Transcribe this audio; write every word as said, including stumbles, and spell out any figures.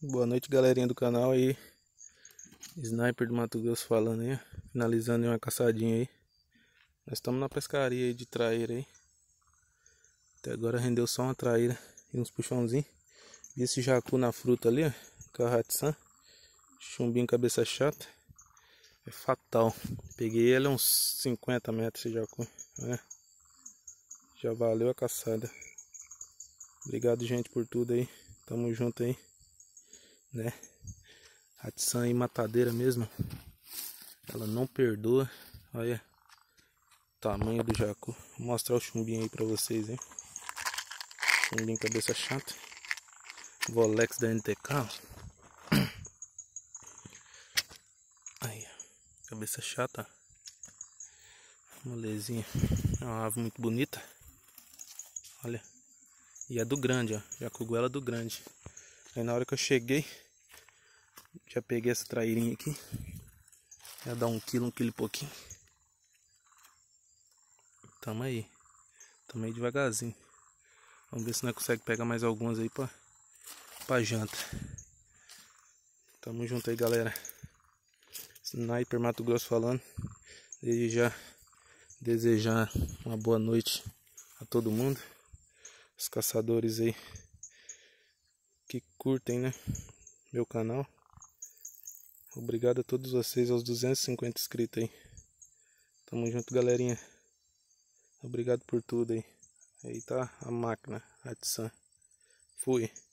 Boa noite, galerinha do canal aí. Sniper do Mato Grosso falando aí, finalizando aí uma caçadinha aí. Nós estamos na pescaria aí de traíra aí. Até agora rendeu só uma traíra e uns puxãozinhos. E esse jacu na fruta ali, ó, Carratsan, chumbinho cabeça chata, é fatal. Peguei ele a uns cinquenta metros esse jacu, né? Já valeu a caçada. Obrigado, gente, por tudo aí. Tamo junto aí, né? Ratsan aí, matadeira mesmo. Ela não perdoa. Olha o tamanho do jacu. Vou mostrar o chumbinho aí pra vocês, hein? Chumbinho cabeça chata. Volex da N T K. Aí, cabeça chata. Molezinha. É uma ave muito bonita. Olha. E é do grande, ó. Jacuguela do grande. Aí na hora que eu cheguei, já peguei essa trairinha aqui. Já dá um quilo, um quilo e pouquinho. Tamo aí. Tamo aí devagarzinho. Vamos ver se nós conseguimos pegar mais algumas aí pra, pra janta. Tamo junto aí, galera. Sniper Mato Grosso falando. Desde já desejar uma boa noite a todo mundo. Os caçadores aí que curtem, né, meu canal. Obrigado a todos vocês, aos duzentos e cinquenta inscritos aí. Tamo junto, galerinha. Obrigado por tudo aí. Aí tá a máquina, Ratsan. Fui.